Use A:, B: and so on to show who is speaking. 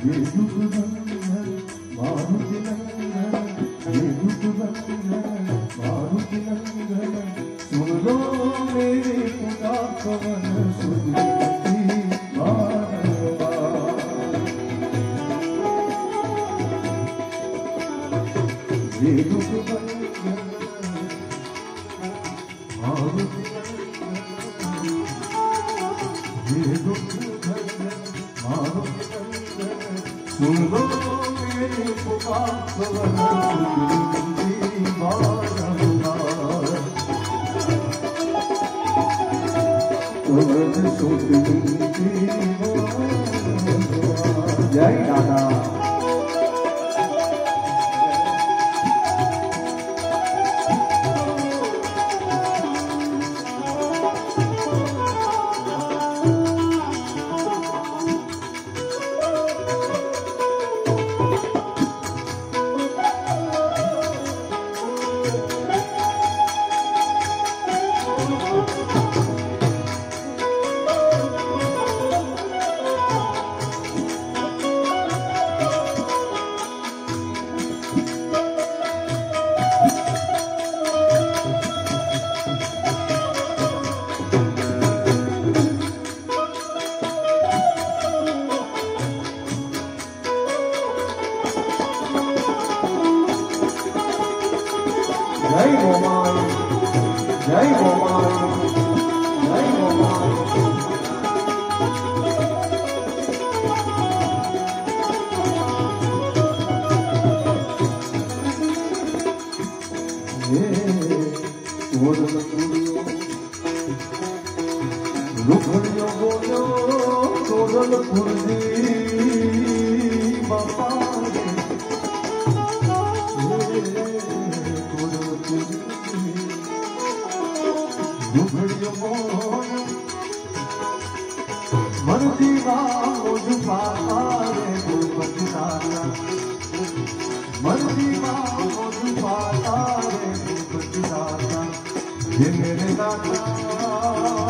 A: ये दुख बंधन मारुति नंदन, ये दुख बंधन मारुति नंदन, सुन लो मेरे पुकार पवन सुनती बारंबार। ये दुख बंधन मारुति नंदन, ये दुख बंधन मारुति नंदन, सुन लो मेरी पुकार पवन सुनती बारंबार। पवन सुनती बारंबार। जय दादा। जय गोमाई, जय गोमाई, जय गोमाई। रुखड़ियों बोलो सोरलपुर दी बापा मन दीवानो जुबाता रे भूपत दाता, मन दीवानो जुबाता रे भूपत दाता, ये मेरे दाता